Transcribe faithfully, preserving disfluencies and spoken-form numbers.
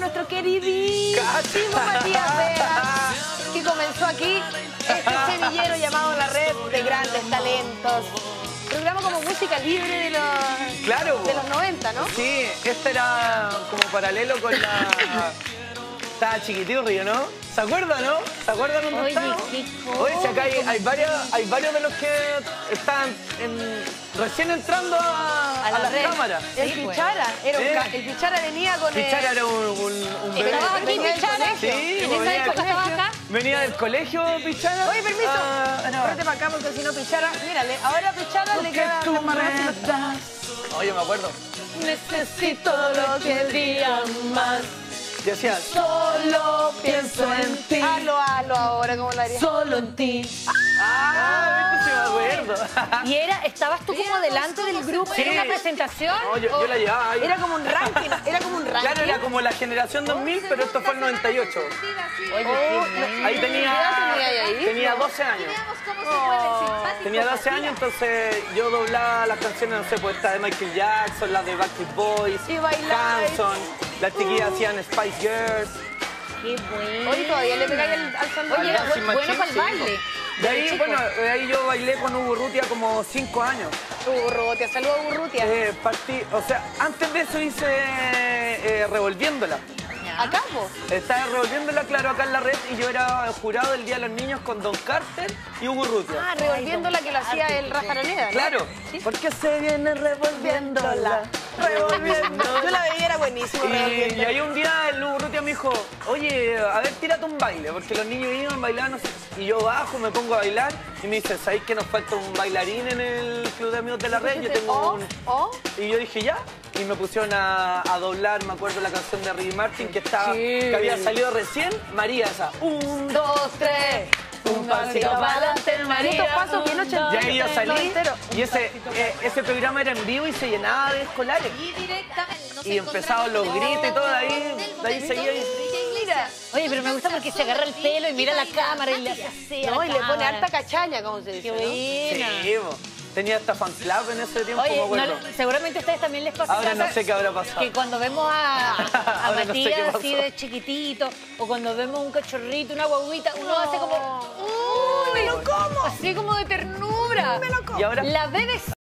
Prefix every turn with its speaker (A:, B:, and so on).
A: nuestro queridísimo Matías Vega, que comenzó aquí este semillero llamado La Red de Grandes Talentos. Programa como música libre de los,
B: claro,
A: de los noventa, ¿no?
B: Sí, este era como paralelo con la... Estaba Chiquitirri, ¿no? ¿Se acuerdan, no? ¿Se acuerdan dónde
A: Oye,
B: estaba?
A: qué
B: Oye, si acá hay, hay, varios, hay varios de los que están en, recién entrando a,
A: A la
B: a las
A: red.
B: cámaras.
A: El
C: Sí, pues.
A: Pichara, era un
B: Eh.
A: ca- el Pichara venía con el...
B: Pichara era un, un, un bebé.
C: ¿Estabas aquí,
A: Venía del
C: Pichara?
A: colegio.
B: Sí,
C: ¿En
B: venía
C: esa
B: del
C: época estabas
B: colegio.
C: acá?
B: Venía del colegio, Pichara.
A: Oye, permiso.
B: Ah, no.
A: Vete para acá porque si no Pichara... Mírale, ahora Pichara le queda...
B: tú
A: la marrana
B: me
A: así,
B: das. Oye, me acuerdo.
A: necesito lo que el día más.
B: Y decía,
A: Solo pienso en ti. Hazlo, hazlo ahora, ¿cómo lo harías?
C: Solo en ti.
B: ah, ¿viste? Sí me acuerdo.
C: Y era, ¿estabas tú como delante del grupo?
B: Sí.
C: ¿Era una presentación?
B: No, yo, yo la llevaba ahí.
A: Era como un ranking, era como un ranking.
B: Claro, era como la generación dos mil, pero esto fue el noventa y ocho.
C: Oye,
A: Oh,
C: qué
A: no,
C: bueno.
B: Ahí
A: ¿Qué
B: tenía,
A: edad tenía ahí?
B: tenía doce años. Tenía doce años, entonces yo doblaba las canciones, no sé, pues esta de Michael Jackson, las de Backstreet Boys,
A: Y bailaba.
B: Hanson, las chiquillas hacían Spice Girls.
C: Qué bueno.
A: Oye, todavía le pegáis al, al sandón.
C: Oye,
B: Algo así
C: bu-
B: más
C: bueno
B: chico,
C: para el
B: sí,
C: baile.
B: De ahí,
C: Chico.
B: bueno, de ahí yo bailé con Hugo Urrutia como cinco años.
A: Urrutia, saludos a Urrutia.
B: Eh, partí, o sea, antes de eso hice eh, Revolviéndola.
C: Ya.
A: Acá, po.
B: Estaba revolviéndola, claro, acá en la red y yo era jurado del Día de los Niños con Don Carter y Hugo Urrutia.
A: Ah, revolviendo la que lo hacía el Rafa Araneda, ¿no?
B: Claro, porque se viene revolviéndola, revolviendo.
A: Yo la veía, era buenísimo.
B: Y, y
A: revolviéndola.
B: ahí un día el Hugo Urrutia me dijo, oye, a ver, tírate un baile, porque los niños iban, bailaban, no sé. Y yo bajo, me pongo a bailar y me dice, ¿sabéis que nos falta un bailarín en el Club de Amigos de la Red? Yo tengo
A: Oh,
B: un...
A: oh.
B: Y yo dije, ya. Y me pusieron a, a doblar, me acuerdo la canción de Ricky Martin, que, estaba,
A: Sí.
B: que había salido recién, María, esa. Un,
A: Dos, tres.
B: un pasito para adelante,
A: Estos pasos bien
B: Y
A: ochenteros.
B: ahí yo salí
A: noventeros.
B: y ese, eh, ese programa era en vivo y se llenaba de escolares. Y empezaban los gritos y todo, de ahí, de ahí seguía. y-
A: Mira.
C: Oye, pero me gusta porque se agarra el pelo y mira la cámara y le hace así a
A: No,
C: la
A: y le pone
C: cámara.
A: harta cachaña, como se dice,
C: Qué
A: ¿no?
C: buena.
B: Sí, bo. Tenía hasta fan club en ese tiempo, me
C: Oye,
B: acuerdo.
C: no- seguramente a ustedes también les pasa
B: Ahora
C: pasa
B: no sé qué habrá pasado.
C: que cuando vemos a, a
B: Ahora no sé qué
C: Matías
B: pasó.
C: así de chiquitito o cuando vemos un cachorrito, una guaguita, uno
A: No.
C: hace como... ¡Uy, me lo como! Así como de ternura.
A: Me lo como.
B: Y ahora
C: La bebé